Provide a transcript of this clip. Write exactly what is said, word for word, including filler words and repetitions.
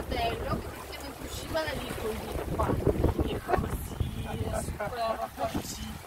bello che praticamente usciva da lì così qua. E così, super,